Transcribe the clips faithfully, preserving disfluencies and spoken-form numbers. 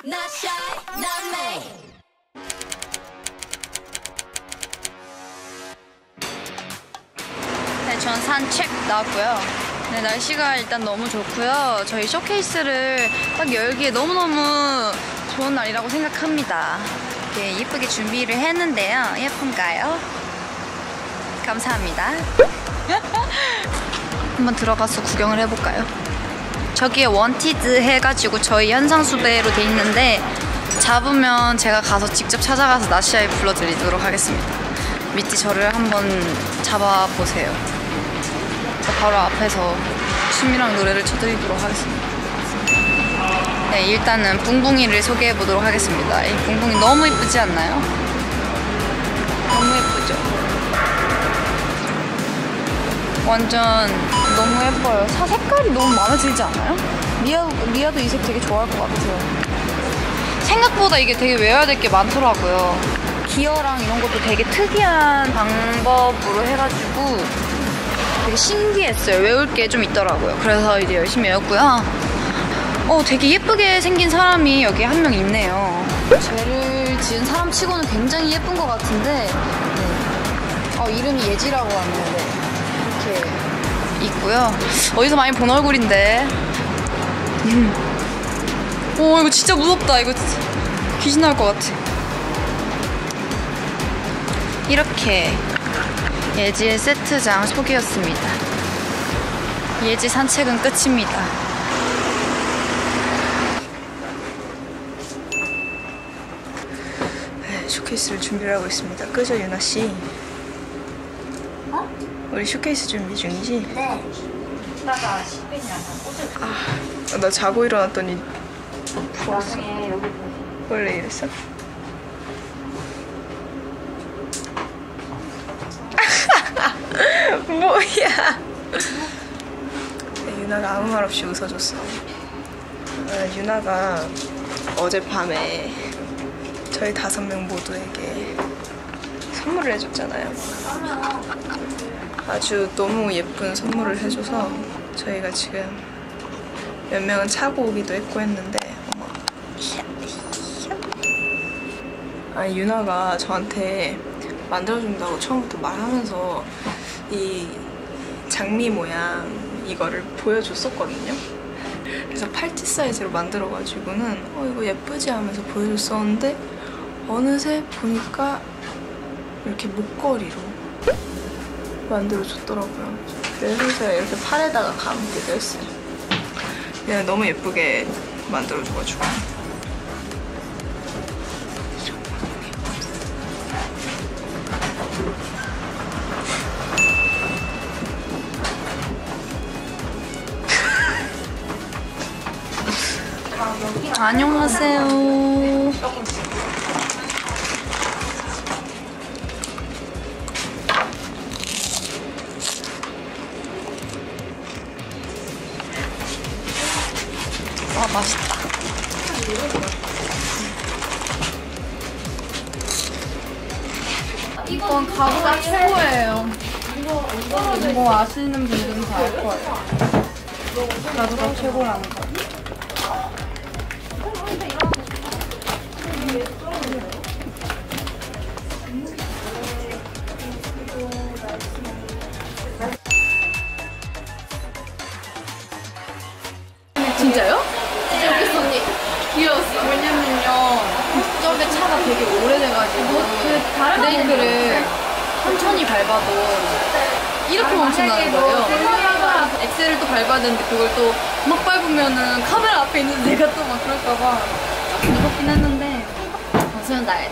네, 전 산책 나왔고요. 네, 날씨가 일단 너무 좋고요. 저희 쇼케이스를 딱 열기에 너무너무 좋은 날이라고 생각합니다. 네, 예쁘게 준비를 했는데요. 예쁜가요? 감사합니다. 한번 들어가서 구경을 해볼까요? 저기에 원티드 해가지고 저희 현상수배로 돼 있는데 잡으면 제가 가서 직접 찾아가서 나시아에 불러드리도록 하겠습니다. 미띠 저를 한번 잡아보세요. 바로 앞에서 춤이랑 노래를 쳐드리도록 하겠습니다. 네, 일단은 뿡뿡이를 소개해보도록 하겠습니다. 이 뿡뿡이 너무 예쁘지 않나요? 너무 예쁘죠? 완전 너무 예뻐요. 사 색깔이 너무 마음에 들지 않아요? 리아, 리아도 이 색 되게 좋아할 것 같아요. 생각보다 이게 되게 외워야 될 게 많더라고요. 기어랑 이런 것도 되게 특이한 방법으로 해가지고 되게 신기했어요. 외울 게 좀 있더라고요. 그래서 이제 열심히 외웠고요. 어, 되게 예쁘게 생긴 사람이 여기 한 명 있네요. 쟤를 지은 사람 치고는 굉장히 예쁜 것 같은데 네. 어, 이름이 예지라고 하는데 이렇게 있고요. 어디서 많이 본 얼굴인데 음. 오, 이거 진짜 무섭다. 이거 진짜 귀신 나올 것 같아. 이렇게 예지의 세트장 소개였습니다. 예지 산책은 끝입니다. 네, 쇼케이스를 준비를 하고 있습니다. 그죠, 유나씨? 어? 우리 쇼케이스 준비 중이지? 네. 이따가 식빈이랑 꽂을 거야. 아, 나 자고 일어났더니 부었어. 나중에 여기 원래 이랬어? 뭐야? 네, 유나가 아무 말 없이 웃어줬어. 아, 유나가 어젯밤에 저희 다섯 명 모두에게 선물을 해줬잖아요. 아주 너무 예쁜 선물을 해줘서 저희가 지금 몇 명은 차고 오기도 했고 했는데 어머. 아, 유나가 저한테 만들어준다고 처음부터 말하면서 이 장미 모양 이거를 보여줬었거든요. 그래서 팔찌 사이즈로 만들어가지고는 어 이거 예쁘지 하면서 보여줬었는데 어느새 보니까 이렇게 목걸이로 만들어줬더라고요. 그래서 제가 이렇게 팔에다가 감기도 했어요. 그냥 너무 예쁘게 만들어줘가지고. 안녕하세요. 와, 맛있다. 이건 가구가 최고예요. 이거 아시는 분들은 다 알 거예요. 가구가 최고라는 거. 진짜요? 여기서 언니 귀여웠어. 왜냐면요, 이쪽에 차가 되게 오래돼가지고 브레이크를 천천히 밟아도 이렇게 멈춘다는 거예요. 엑셀을 또 밟았는데 그걸 또 막 밟으면은 카메라 앞에 있는 내가 또 막 그럴까봐 조금 무섭긴 했는데 무슨 날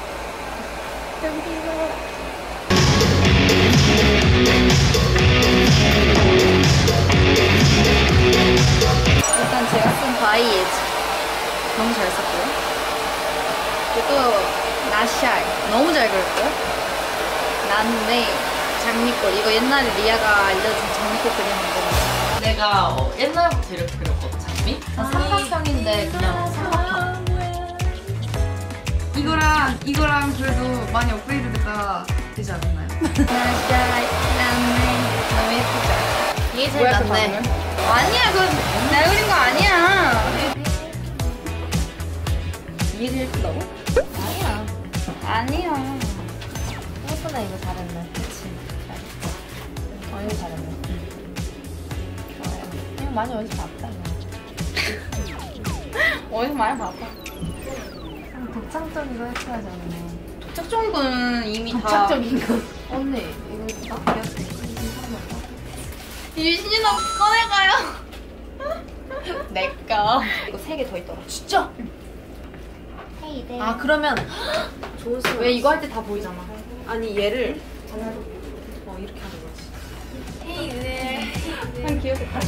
일단 제가 쓴 바이 예지 너무 잘 썼고요. 그리고 나시알 너무 잘 그렸고요. 나는데 장미꽃 이거 옛날에 리아가 알려준 장미꽃 그리는 거. 내가 어, 옛날부터 이렇게 그렸거든, 장미? 삼각형인데 그냥 삼각형. 이거랑 이거랑 그래도 많이 업그레이드 됐다 되지 않았나요? 나시알 나는 너무 예쁘죠? 이게 제일 낫네. 아니야, 그거 날 그린 거 아니야. 많이 어디서 봤다. 어디서 많이 봤다. 독창적인 거 했어야지 언니. 독창적인 거는 이미 다. 독창적인 거. 언니 이거 나 유진아 꺼내가요. 내꺼. 이거 세 개 더 있더라. 진짜? 헤이데. 아 그러면 좋은 수. 왜 이거 할 때 다 보이잖아. 아니 얘를 어 이렇게 하는 거지. 헤이데. 난 귀엽겠다.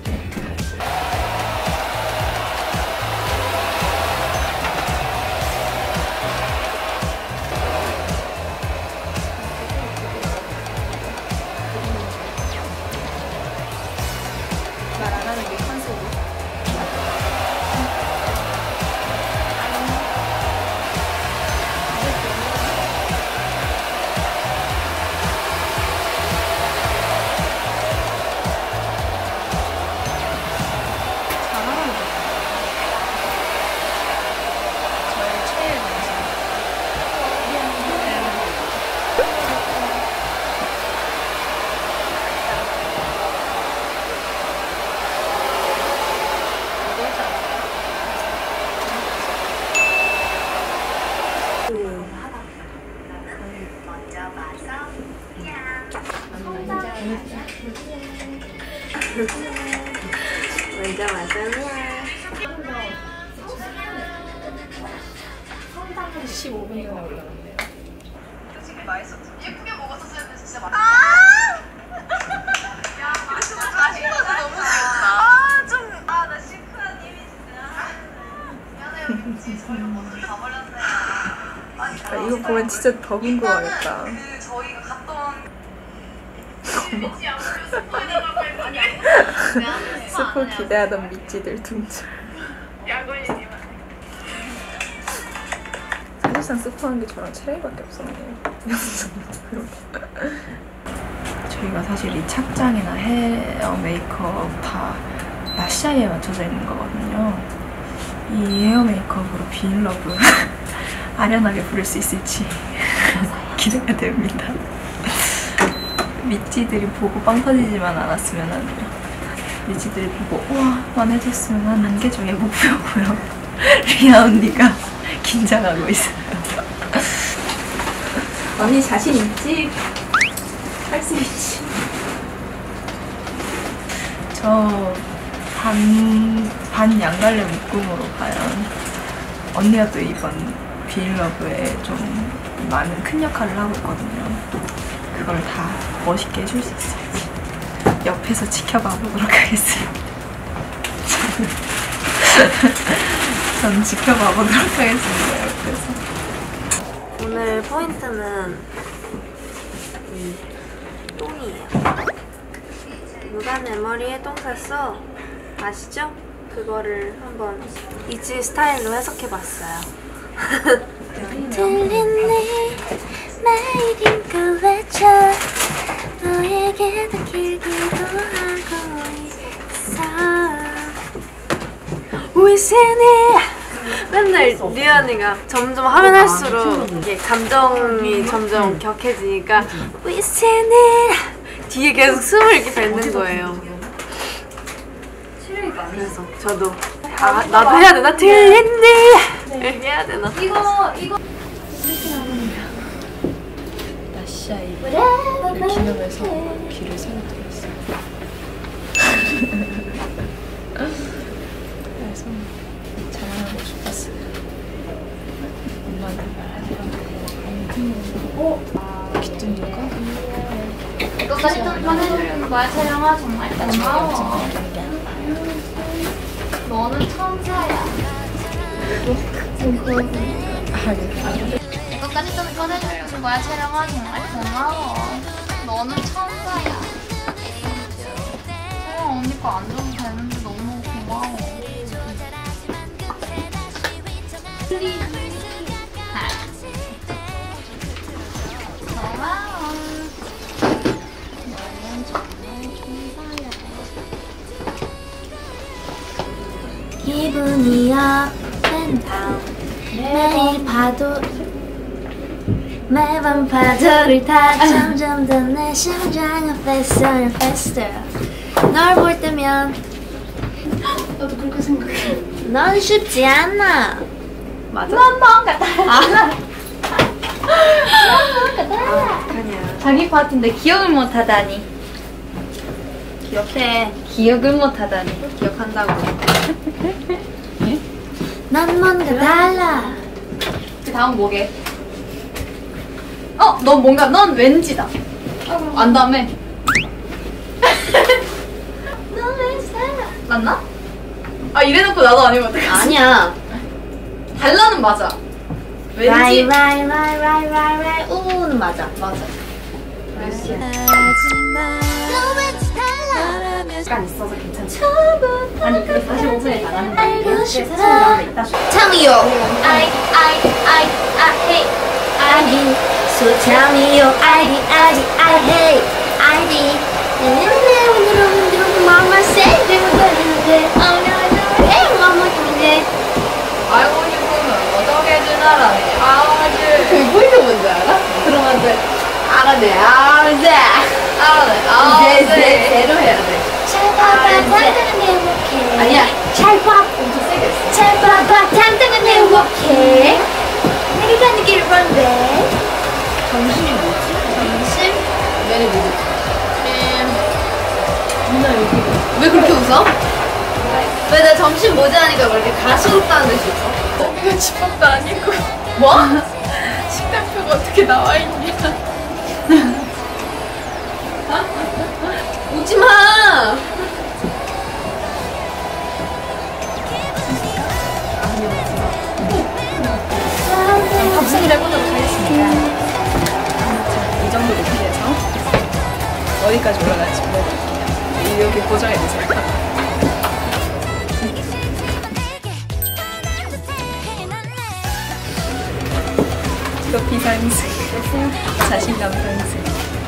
말 안 하는 게 컨셉이. 저의 최애 음식. 먼저 와서는 십오 분 전에 올라갔네요. 예쁘게 먹었었어야 했는데 진짜 맛있다. 야, 맛있어. 맛있어서 너무 귀엽다. 아, 좀, 아, 나 시크한 이미지야. 미안해요, 김치. 저희가 먼저 가버렸네요. 아니, 아, 이거 보면 진짜 더 궁금하겠다. 그, 저희가 갔던. 김치 안 보면 스포에 나가고 했더니 미안해. 스포 기대하던 미찌들 등장. 약 올리지만. 사실상 스포한 게 저랑 체리밖에 없었네요. 저희가 사실 이 착장이나 헤어 메이크업 다 낮 사이에 맞춰져 있는 거거든요. 이 헤어 메이크업으로 비인러브 아련하게 부를 수 있을지 기대가 됩니다. 미찌들이 보고 빵 터지지만 않았으면 하네요. 미찌들이 보고 우와 완해졌으면 하는 게 저의 목표고요. 리아 언니가 긴장하고 있어요. 언니 자신 있지? 할 수 있지. 저 반, 반 양갈래 묶음으로 과연 언니가 또 이번 비일러브에 좀 많은 큰 역할을 하고 있거든요. 그걸 다 멋있게 해줄 수 있을지 옆에서 지켜봐 보도록 하겠습니다. 전 지켜봐 보도록 하겠습니다. 옆에서. 오늘 포인트는 이 똥이에요. 누가 내 머리에 똥 쌌어? 아시죠? 그거를 한번 이지 스타일로 해석해봤어요. 들리네 나에겐 그 외쳐 너에게 더 길기도 하고 있어 위신이 맨날 리언이가 점점 하면 할수록 이게 감정이 점점 격해지니까 위신이 뒤에 계속 숨을 이렇게 뱉는 거예요. 그래서 저도 아 나도 해야 되나? 들린니 이렇게 해야 되나? 이거 이거. 나시아이를 기념해서 귀를 새로 들었어요. 그래서 자랑하고 싶었어요. 엄마한테 말하더라고요. 어? 귀뚱이가? 이거까지 좀 꺼내주려는 거야, 채령아. 정말 고마워. 너는 천사야. 이거까지 좀 꺼내주려는 거야, 채령아. 정말 고마워. 너는 천사야. 채령 언니 거 안 줘도 되는데 너무 고마워. 고마워. 너는 정말 천사야. 기분이 up and down 매일 파도 매번 파도를 타 점점 더 내 심장은 faster and faster 널 볼 때면 나도 그렇게 생각해. 넌 쉽지 않아. 맞아? 넌 뭔가 달라. 자기 파트인데 기억을 못하다니. 기억해. 기억을 못하다니. 기억한다고. 넌 뭔가 달라. 그 다음 뭐게? 어, 넌 뭔가 넌 왠지다. 안 다음에 넌왜 살아? 맞나? 아 이래놓고 나도 아니면 어떡하지? 아니야. 달라는 맞아. 왠지 라이 라이 라이 라이 라이 라이 우는 맞아. 맞아. 시간 있어서 괜찮지? 아니 그래서 사십오 분에 나가는데 알고 사십오 싶어. 분 나가면 이따 줘. Tell me your I I I I hate I D. So tell me your I D I D I hate I D. 내내 오늘은 오늘은 mama say 내가 걸리는데 Oh no no hey mama give 알고 싶으면 어떻게 주나라니 아주 그거는 뭔지 알아? 그러면 알아내 알아내 알아네 아네 대로 해야 돼. 잘 봐봐 당당한 내 워킹. 아니야 잘 봐. 엄청 세게 했어. 잘 봐봐 당당한 내 워킹. 내가 가는 길을 뭔데? 점심이 뭐지? 점심? 면이 뭐지? 왜 그렇게 웃어? 왜 나 점심 뭐지 하니까 왜 이렇게 가시롭다는 듯이 웃어? 이거 집밥도 아니고 뭐? 식단표가 어떻게 나와 있냐? 웃지 마. 탑승을 해보도록 하겠습니다. 이 정도 높이에서 어디까지 올라갈지 보여드릴게요. 여기 고정해주세요. 커피 상승, 자신감 상승.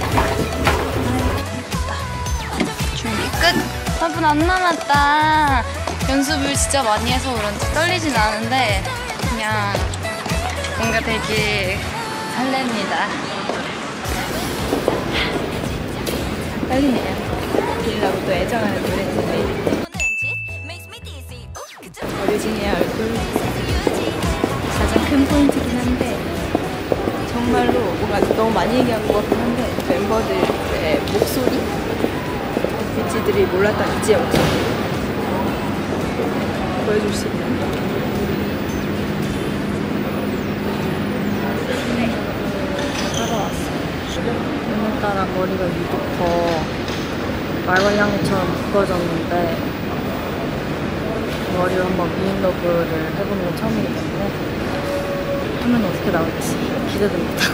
준비 끝. 사 분 안 남았다. 연습을 진짜 많이 해서 그런지 떨리진 않은데 그냥 뭔가 되게 설렙니다. 떨리네요. 빌라고 또 애정하는 노래인데 어류진의 얼굴 가장 큰 포인트긴 한데 정말로 뭔가 너무 많이 얘기한 것 같긴 한데 멤버들의 목소리 뮤지들이 몰랐던 이지의 목소리 보여줄 수 있는 하러 왔어요. 오늘따라 머리가 유독 더 말괄량이처럼 묶어졌는데 머리를 한번 미인러브를 해보는 건 처음이기 때문에 하면 어떻게 나올지 기대됩니다.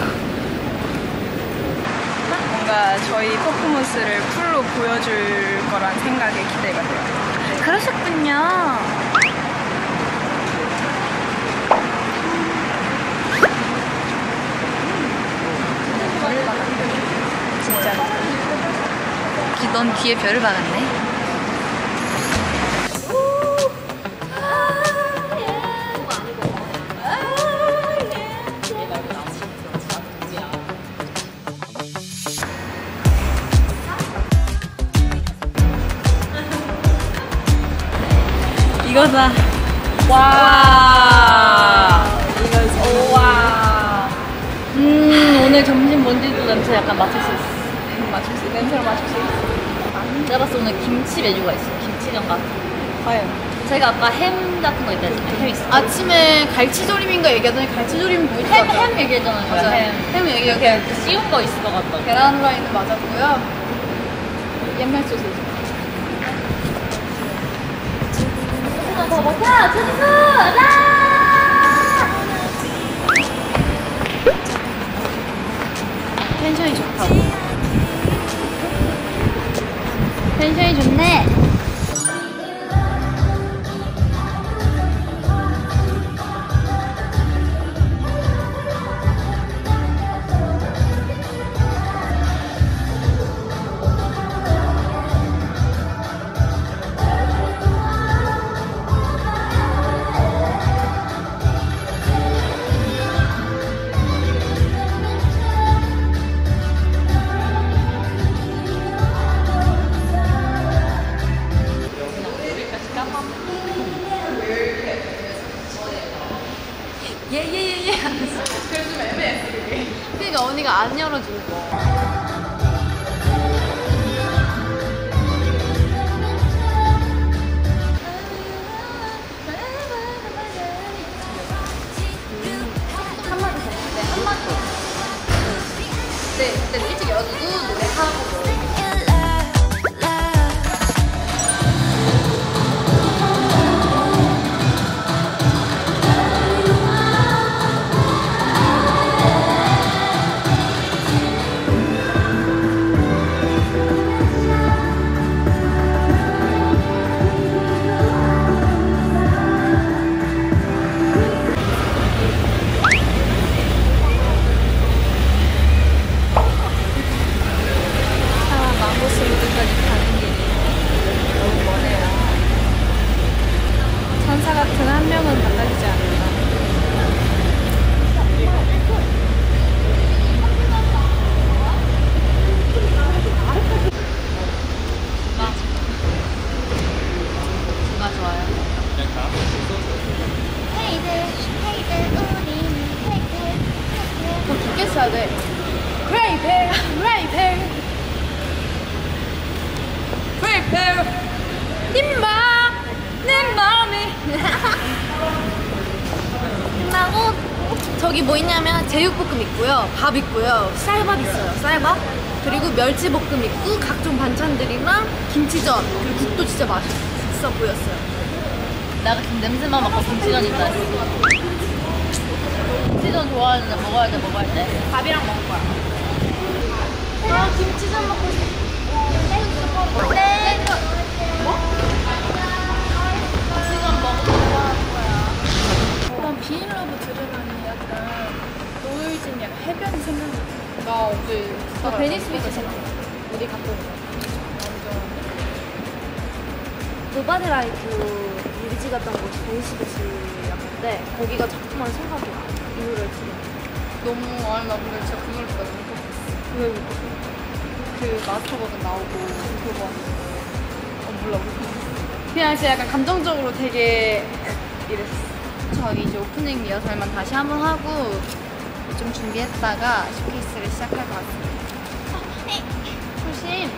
뭔가 저희 퍼포먼스를 풀로 보여줄 거란 생각에 기대가 돼요. 그러셨군요. 진짜 귀- 넌 귀에 별을 박았네. 이거다. 와. 이거지. 와. 음 오늘 점심 뭔지도 냄새 약간 맡을 수 있어. 맞출 수 냄새를 맞출 수 있어. 내가 봤을 때 오늘 김치 메뉴가 있어. 김치전 같은. 과연. 제가 아까 햄 같은 거 있다 했잖아요. 햄 있어. 아침에 갈치조림인가 얘기하더니 갈치조림 보이지 햄, 햄 얘기했잖아요. 맞아. 햄. 햄 얘기 그냥 씌운 거 있을 것 같다. 계란 후라이는 맞았고요. 옛날 소세지. 더 버텨! 저기서! 라! 텐션이 좋다고. 텐션이 좋네. 예예예예. 그래서 좀 애매했어 그게. 그러니까 언니가 안 열어준 거. 네, 그때 일찍 열어두고 노래하고. 천사 같은 한 명은 만나지지 않는다. 누가 좋아요? 헤이들 헤이들 우리는 헤이들 더 깊게 써야 돼. 프레이페어, 프레이페어, 프레이페어. 님마, 내 마음이. 끝나고 저기 뭐 있냐면 제육볶음 있고요, 밥 있고요, 쌀밥 있어요, 쌀밥. 그리고 멸치볶음 있고 각종 반찬들이랑 김치전, 그리고 국도 진짜 맛있어 보였어요. 내가 지금 냄새만 맡고 김치전 있다 했어. 김치전 좋아하는데 먹어야 돼 먹어야 돼. 밥이랑 먹을 거야. 아 김치전 먹고 싶어. 네. 김치전 먹으면 좋아하는 거야. 일단 비인러브 들으면 약간 노을진 약간 해변이 생각나. 나 어제 저 베니스 비치 생각. 우리 갖고 온 거. 노바드 라이프 뮤지 갔던 곳이 베니스 비치였는데 거기가 자꾸만 생각이 나. 이 노래를 들으면. 너무 아니 나 근데 진짜 그 노래 듣다 너무 좋았어. 왜 웃었어? 그 마스터 버전 나오고 그거 어 몰라 몰라. 그냥 진짜 약간 감정적으로 되게 이랬어. 저희 이제 오프닝 리허설만 다시 한번 하고 좀 준비했다가 쇼케이스를 시작할 것 같습니다. 조심.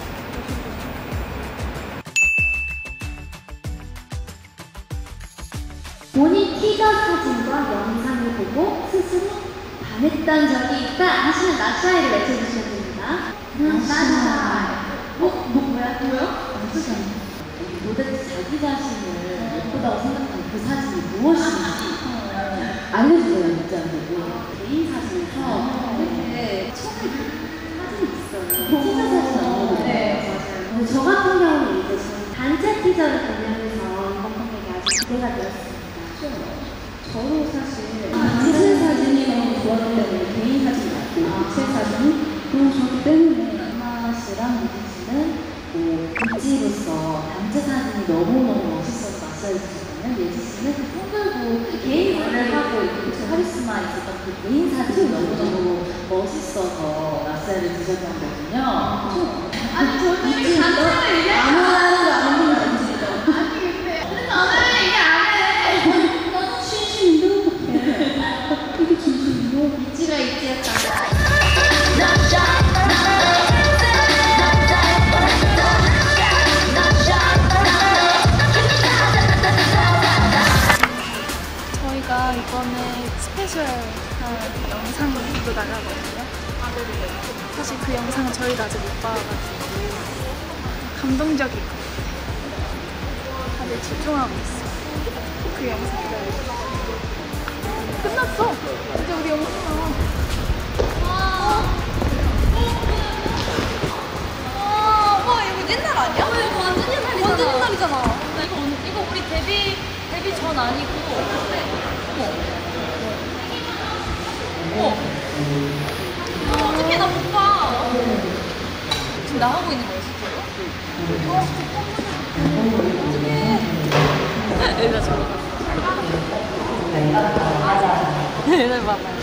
본인 티저 사진과 영상을 보고 스스로 반했던 적이 있다 하시면 나샤이를 외쳐주시면 됩니다. 나샤이. 어? 뭐, 뭐야? 뭐야? 도대체 자기 자신을 예쁘다고 생각하는 그 사진이 무엇인지 알려주세요, 문자로. 개인 사진에서 이렇게 처음에 사진이 있어요. 티저 사진 나오는 네, 맞아요. 근데 저 같은 경우는 이제 저는 단체 티저를 보면서 이번 컴백이 아주 기대가 되었습니다. 저도 사실 단체 사진이 너무 좋았기 때문에 개인 사진 말고 단체 사진이 너무 좋았기 때문에 이마 씨랑 유진 씨는 뭐 뷰티로서 단체 사진이 너무너무 멋있어서 맞서해주셨다면 예지 씨는 그 통글고 개인 일을 하고 이렇게 카리스마 있었던 그 개인 사진이 너무너무 멋있어서 맞서를 주셨던 거군요. 아니 저는 이렇게 단체를 얘기해 아무나 거 아닌 건 단체죠. 아니 근데 근데 저는 이게 안 해. 나도 진심인데 어떡해. 이게 진심인데 있지가 있지 약간. 저희가 이번에 스페셜 영상도 나가거든요. 사실 그 영상은 저희도 아직 못 봐가지고 감동적일 것 같아요. 다들 집중하고 있어요. 그 영상 기다리고. 끝났어! 이제 우리 영상 나와. 와 이거 옛날 아니야? 어, 이거 완전 옛날이잖아. 완전 옛날이잖아. 나 이거 언- 이거 우리 데뷔 데뷔 전 아니고 그때. 어머. 어. 어 어떻게 나 못 봐? 지금 나 하고 있는 거야 진짜로? 어. 어떡해. 얘들아 저거 봐. 얘들 봐봐.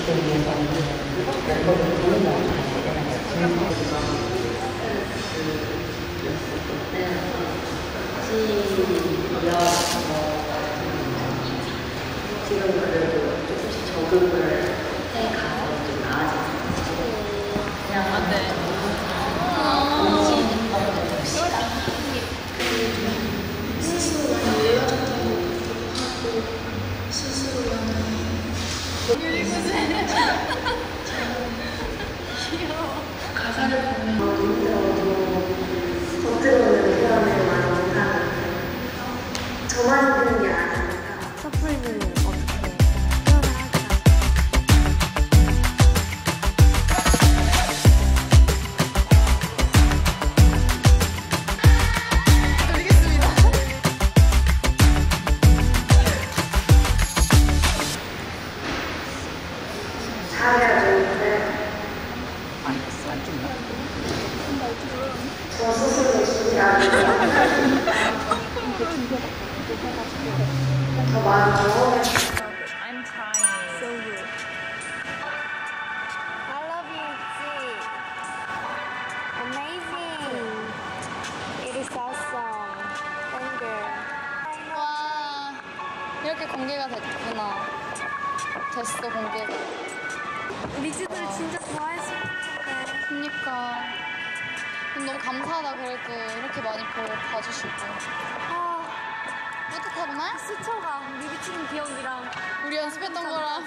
하시면 지금 그래도 조금씩 적응을 해가서 좀 나아지는 그냥 안돼 겉으로는 표현을 많이 못하는데 저만 힘든 게 아니니까 커플은 어떻게 표현을 할까? 잘해야 되는데 저 스스로 준비 안 해요. 더 많이 경험해. I love you, Itzy. Amazing. It is awesome. Thank you. 와, 이렇게 공개가 됐구나. 됐어, 공개가. 리즈들 진짜 좋아했을 텐데. 그니까. 너무 감사하다, 그래도. 이렇게 많이 보, 봐주시고. 아, 뿌듯하구나? 수초가 미비치는 기억이랑 우리 연습했던 거랑.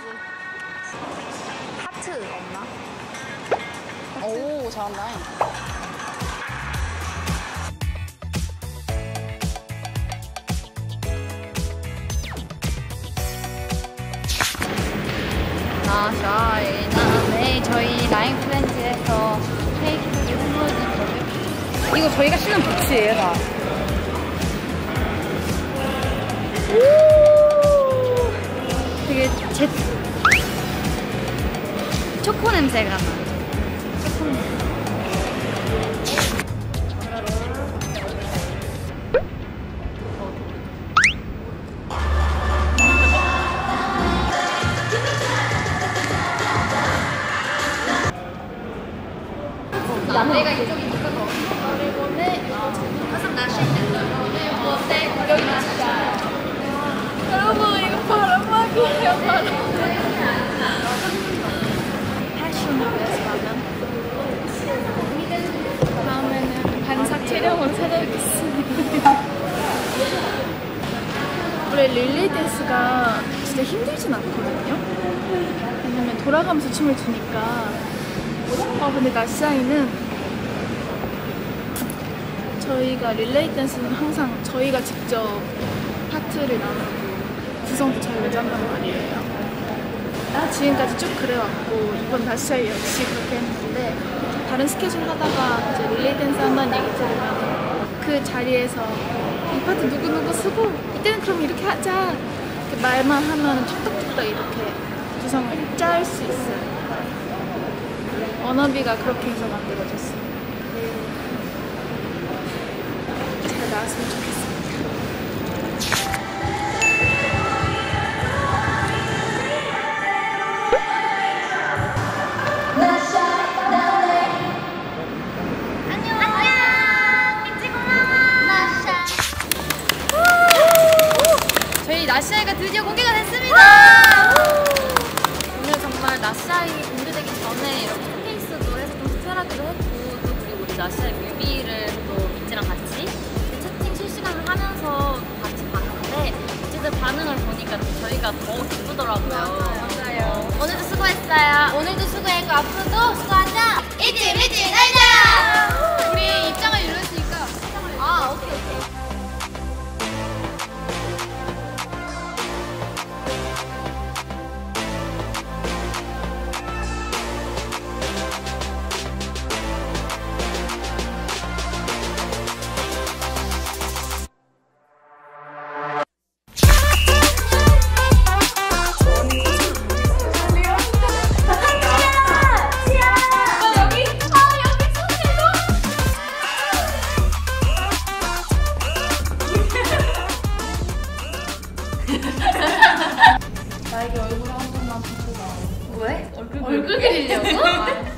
하트 없나? 오, 잘한다. 나샤이 나네 저희 라인 프렌즈에서 케이크를 선물해준 거예요. 이거 저희가 신은 부츠예요, 다. 오, 되게 제 초코 냄새가 나. 초코 냄새. 내가 이쪽이 이거 그리고는 가슴 나시 어때? 여기 진짜 여러분 이거 바람막이에요. 바람. 패션으로서 가면 다음에는 반삭 촬영으로 찾아뵙겠습니다. 원래 릴레이 댄스가 진짜 힘들진 않거든요. 왜냐면 돌아가면서 춤을 추니까. 아 근데 나샤이는 저희가 릴레이 댄스는 항상 저희가 직접 파트를 나누고 구성도 저희가 짠단 말이에요. 지금까지 쭉 그래왔고 이번 나샤이 역시 그렇게 했는데 다른 스케줄 하다가 이제 릴레이 댄스 한다는 얘기 들으면 그 자리에서 이 파트 누구누구 쓰고 이때는 그럼 이렇게 하자 이렇게 말만 하면 툭툭툭툭 이렇게 구성을 짤 수 있어요. 워너비가 그렇게 해서 만들어졌어요. 잘 나왔으면 좋겠습니다. 안녕. 안녕. 미치 고마워. 나샤. 저희 나샤이가 드디어 공개가 됐습니다. 오늘 정말 나샤이 공개되기 전에 이렇게 스페이스도 해서 좀 특별하기도 했고 또 그리고 우리 나샤이 뮤비를 또 민지랑 같이 채팅 실시간을 하면서 같이 봤는데 어쨌든 반응을 보니까 저희가 더 기쁘더라고요. 맞아요. 오늘도 수고했어요. 오늘도 수고했고 앞으로도 수고하자. 이지 미지 날자. 우리 입장을 이루었으니까 아 오케이 오케이. 나에게 얼굴 한 번만 보고 나. 왜? 얼굴, 얼굴 그리려고?